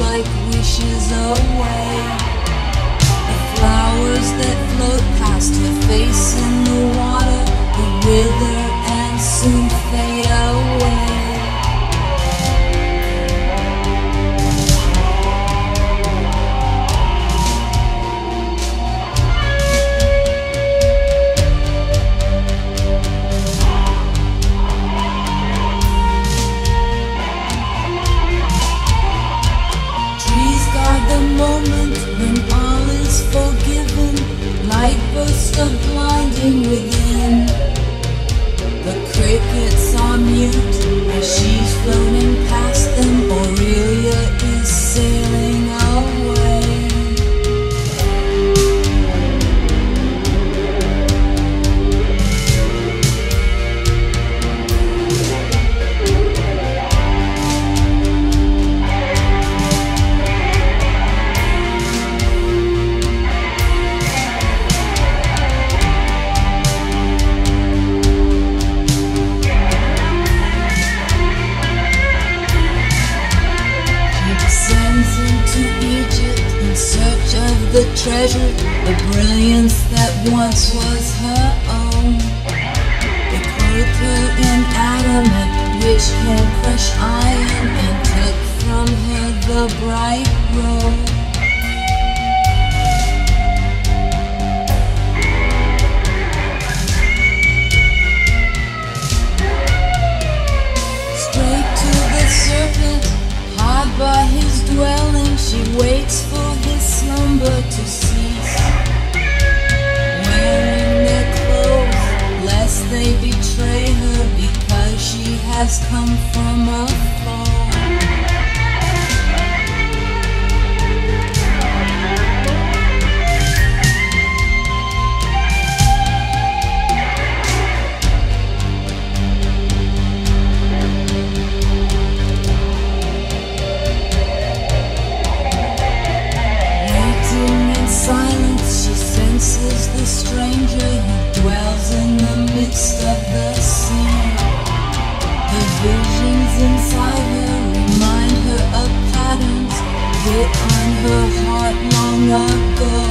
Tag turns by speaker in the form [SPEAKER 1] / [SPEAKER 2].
[SPEAKER 1] like wishes away. The flowers that float past her face in the water, they wither and soon fade away. The moment when all is forgiven, light bursts of blinding within. The crickets are mute as she's floating past them. Aurelia is sailing away. The treasure, the brilliance that once was her own. They clothed her in adamant, which can crush iron, and took from her the bright robe. Straight to the serpent, hard by his dwelling, she waits for his slumber to cease, wearing their clothes lest they betray her, because she has come from afar. The stranger who dwells in the midst of the sea. The visions inside her remind her of patterns hit on her heart long ago.